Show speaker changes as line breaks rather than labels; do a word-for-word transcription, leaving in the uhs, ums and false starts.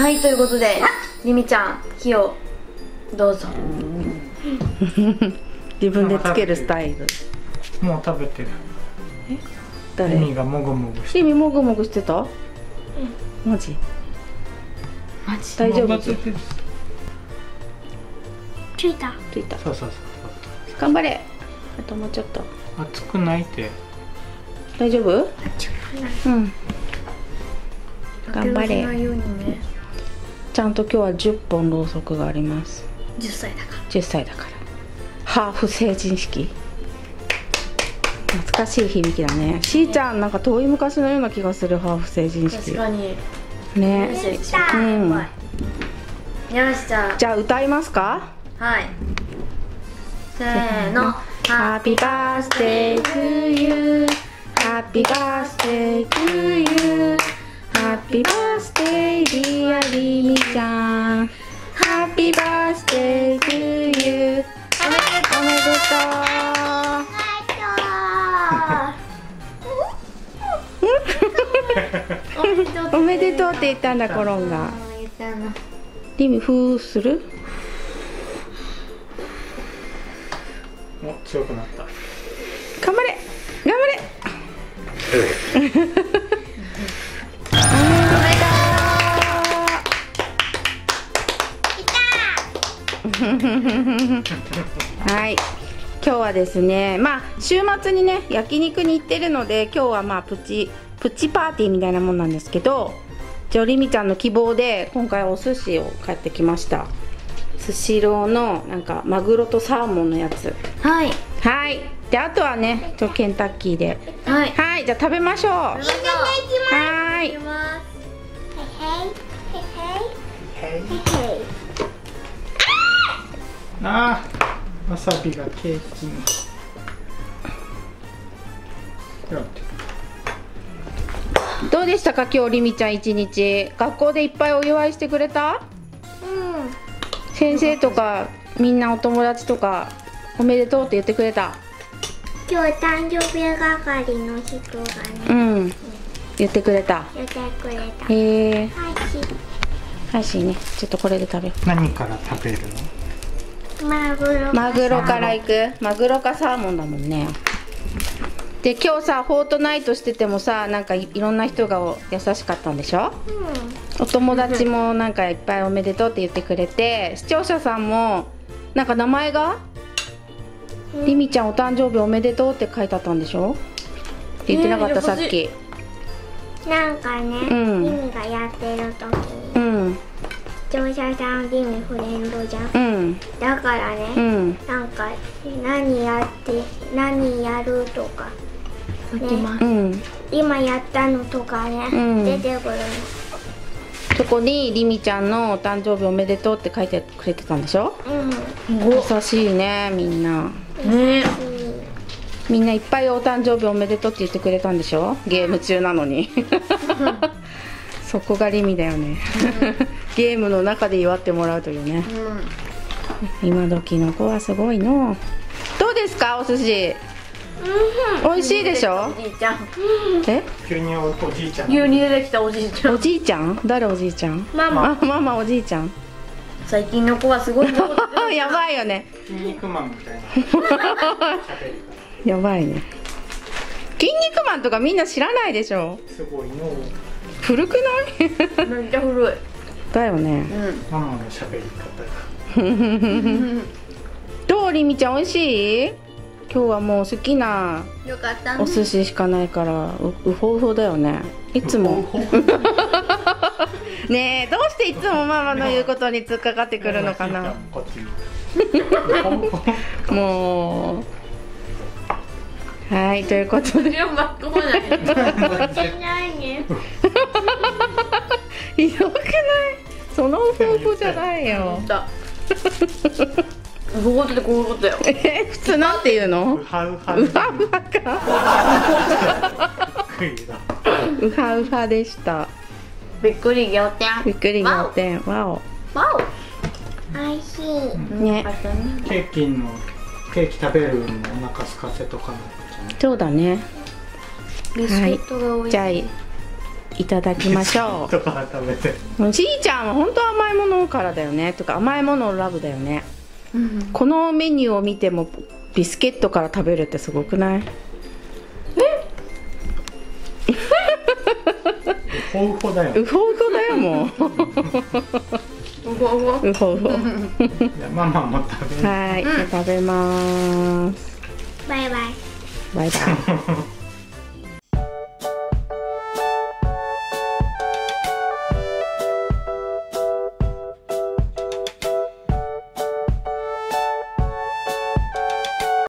はい、ということでりみちゃん火をどうぞ。
自分でつけるスタイル。
もう食べてる。
え、誰？
リミがもぐもぐして。
リミもぐもぐしてた？うん。マジ？
マジ？
大丈夫？
ついてる。
ついた。
ついた。
そうそうそう。
頑張れ。あともうちょっと。
熱くないって。
大丈夫？うん。頑張れ。ちゃんと今日はじゅっぽんろうそくがあります。
じゅっさいだから。
じゅっさいだから。ハーフ成人式。懐かしい響きだね。しーちゃん、なんか遠い昔のような気がする。ハーフ成人式。
確かに。
ね。うん。
よし、じゃあ。
じゃあ歌いますか？
はい。せーの。
Happy birthday to you. Happy birthday to you. Happy birthday dear りみちゃん。Happy birthday to you. おめでとう。おめでとうって言ったんだ、コロンが。リミ、ふーする？
お、強くなった。
頑張れ、頑張れ。はい、今日はですね、まあ週末にね焼肉に行ってるので、今日はまあプチプチパーティーみたいなもんなんですけど、じゃありみちゃんの希望で今回お寿司を買ってきました。スシローのなんかマグロとサーモンのやつ。
はい。
はい。で、あとはね、ちょケンタッキーで。
はい。
はい、じゃあ食べましょう。はい。
はい。
ああ、わさびがケーキに。
どうでしたか今日りみちゃん一日。学校でいっぱいお祝いしてくれた？
うん。
先生とかみんなお友達とかおめでとうって言ってくれた？
今日誕生日係の人がね、
うん、言ってくれた。
言ってくれた。
へえ。
はい
はいしね、ちょっとこれで食べよう。
何から食べるの？
マグロ。
マグロからいく？マグロかサーモンだもんね。で、今日さ、フォートナイトしててもさ、なんか い, いろんな人が優しかったんでしょ？
うん。
お友達もなんかいっぱいおめでとうって言ってくれて、視聴者さんもなんか名前がりみちゃんお誕生日おめでとうって書いてあったんでしょ？って言ってなかった、さっき。
なんかね、
うん、
リミがやってる時に、
うん、
視聴者さんリミフレンドじゃん。
うん、
だからね、
うん、
なんか何やって何やるとか、ね、
うん、
今やったのとかね、うん、出てくるの。
そこにりみちゃんのお誕生日おめでとうって書いてくれてたんでしょ？うん、優しいね、みんな。
ね、
みんないっぱいお誕生日おめでとうって言ってくれたんでしょ？ゲーム中なのに。そこがりみだよね。ゲームの中で祝ってもらうというね。うん、今時の子はすごいの。どうですか、お寿司？美味しいでしょ？
おじいちゃん。
え？
急におじいちゃん。
急に出てきたおじいちゃん。
おじいちゃん？誰おじいちゃん？
ママ。
あ、ママおじいちゃん。
最近の子はすごい。
やばいよね。
筋肉マンみたいな。
やばいね。筋肉マンとかみんな知らないでしょ？
すごいの。
古くない？
めっちゃ古い。だ
よね。
うん。
ママの喋り方
が。どうりみちゃん美味しい？今日はもう好きなお寿司しかないからううほうほだよね。いつも。ねえ、どうしていつもママの言うことに突っかかってくるのかな。もう。はい、ということで。ひどくない？その方法じゃないよ。
うほってこういうことだよ。
え、普通なんて言うの？
うはうは。
うはうはか。うはうはでした。
びっくり仰天。
びっくり仰天。わお。
わお。
美味しい。
ね。
ケーキのケーキ食べるのお腹空かせとかの。
そうだね。
ビスケットが多い。
じゃあいいただきましょ
とか食べて。
う。しーちゃんは本当甘いものからだよね。とか甘いものをラブだよね。
うん、
このメニューを見てもビスケットから食べるってすごくない？
ウホウホだよ。
うほうほだよもう。
うほうほ
うほうほ。
じゃあママも食べる。
はい、じゃあ食べます。
バイバイ。
バイバイ。